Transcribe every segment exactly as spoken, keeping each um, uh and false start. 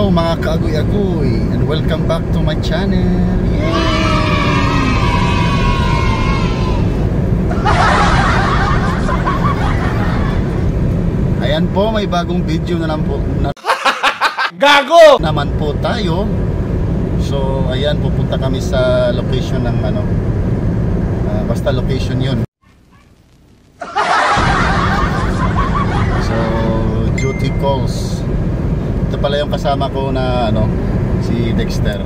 Hello mga kaagoy-agoy and welcome back to my channel. Yay! Ayan po, may bagong video na lang po na gago naman po tayo. So ayan, pupunta kami sa location ng ano, uh, basta location yun. So duty calls. Ito pala yung kasama ko na ano, si Dexter.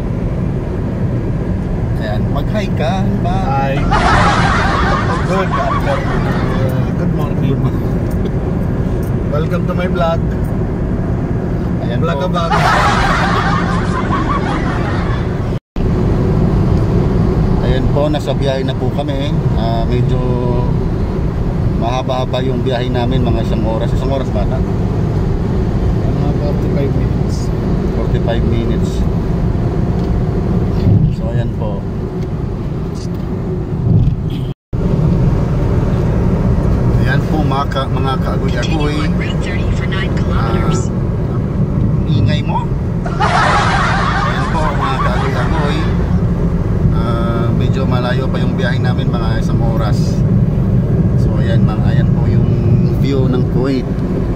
Ayan, mag-hi ka ba? Hi. Good afternoon. Good morning. Good morning. Welcome to my vlog. Ayan vlog po. about. Ayan po, nasa biyahe na po kami. uh, Medyo mahaba-haba yung biyahe namin, mga isang oras. Isang oras ba na? forty-five minutes. forty-five minutes. So ayan po. Ayan po mga, ka, mga kaagoy-agoy. uh, Ingay mo. Ayan po mga kaagoy-agoy. uh, Medyo malayo pa yung biyahe namin, mga isang oras. So ayan, mga, ayan po yung view ng Kuwait.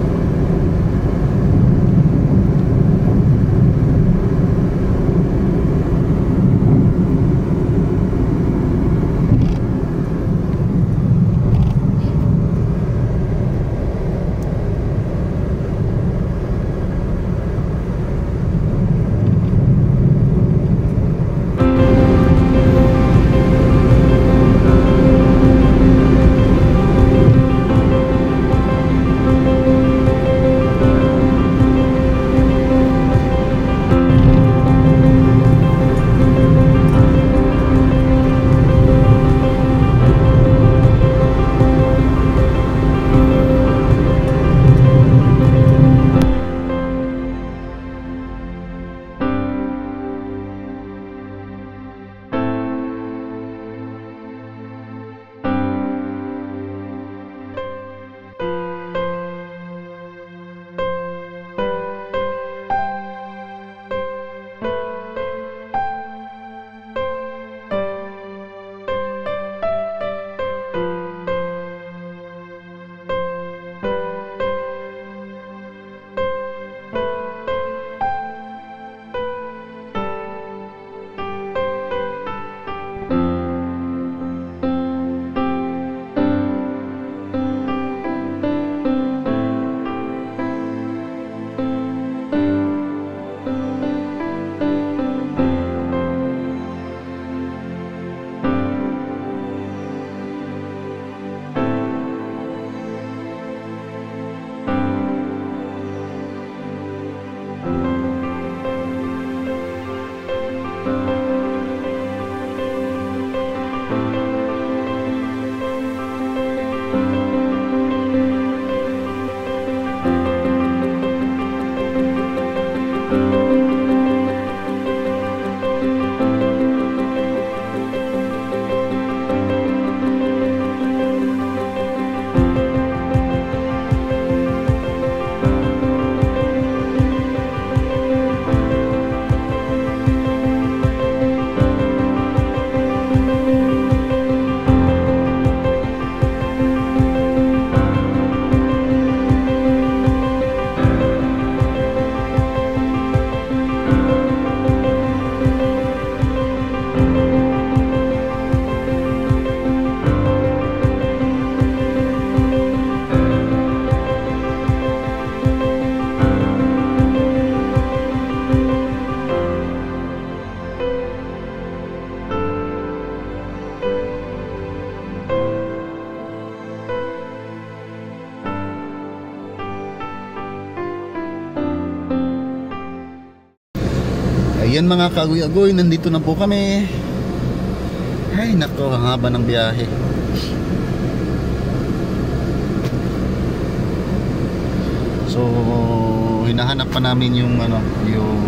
Ayan mga kaagoy-agoy, nandito na po kami. Ay nako, ang haba ng biyahe. So hinahanap pa namin yung ano, yung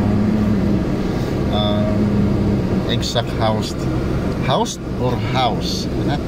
um, exact house. House or house? Ano?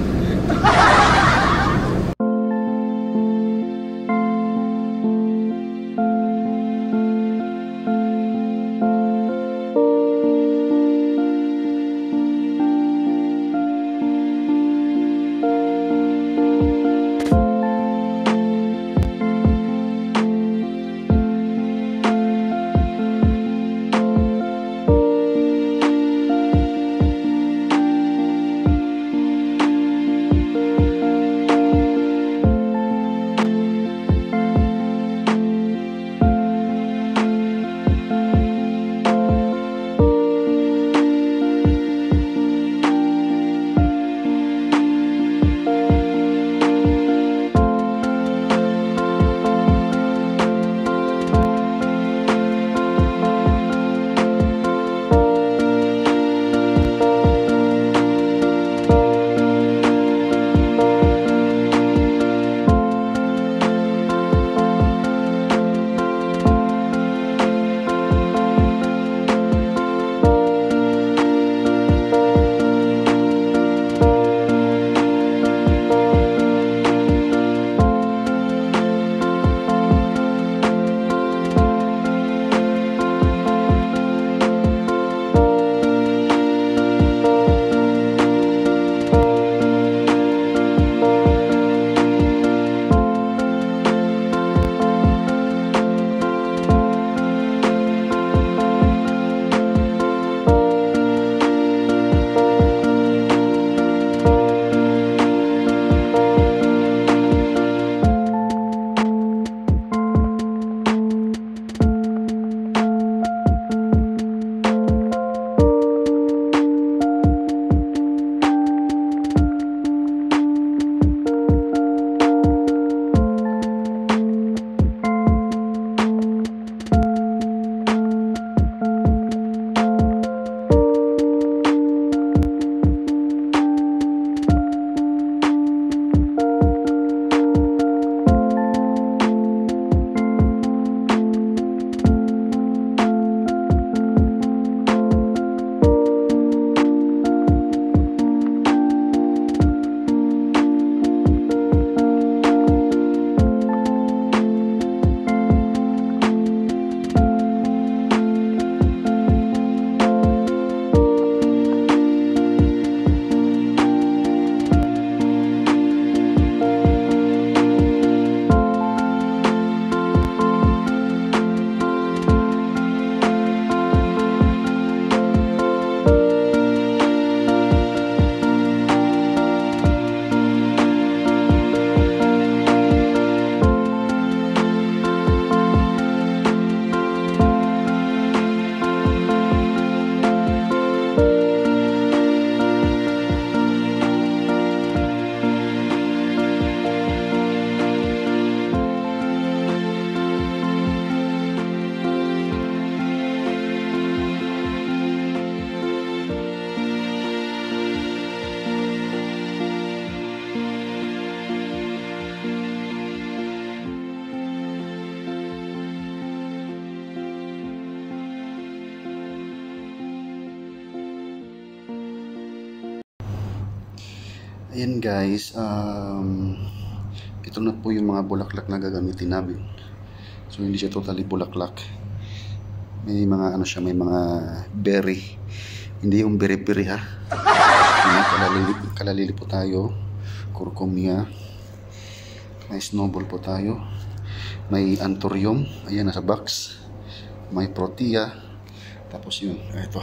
Ayan guys, um, ito na po yung mga bulaklak na gagamitin namin. So hindi siya totally bulaklak. May mga ano siya, may mga berry. Hindi yung berry-berry ha. May kalalili, kalalili po tayo. Kurkumia. May snowball po tayo. May anthurium. Ayan nasa box. May protea. Tapos yun, ito.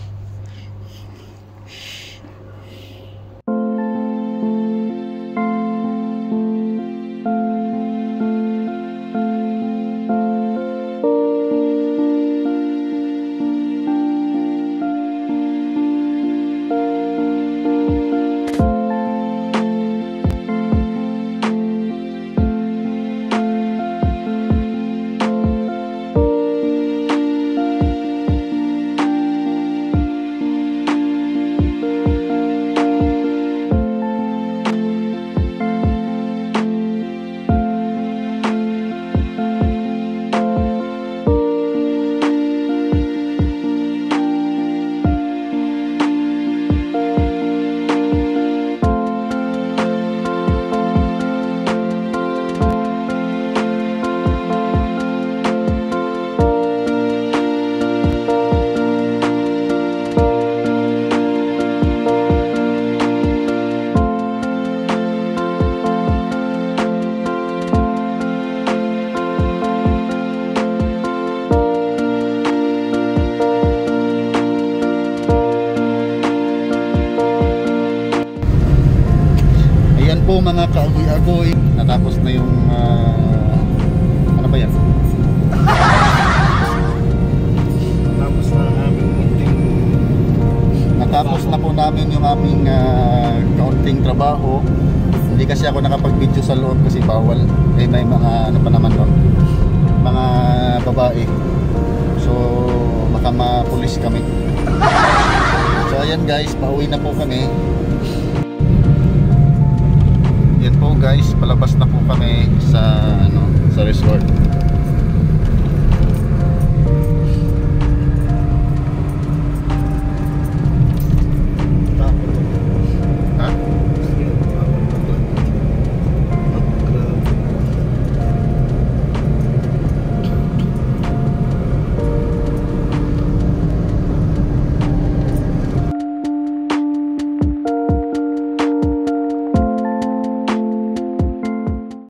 Po mga kaagoy-agoy, natapos na yung uh, ano ba yan? Natapos na aming munting Natapos na po namin yung aming uh, kaunting trabaho. Hindi kasi ako nakapag-video sa loob kasi bawal. Eh may mga ano pa naman doon, mga babae. So baka ma-pulis kami. So ayan guys, pauwi na po kami. Yan po guys, palabas na po kami sa ano, sa resort.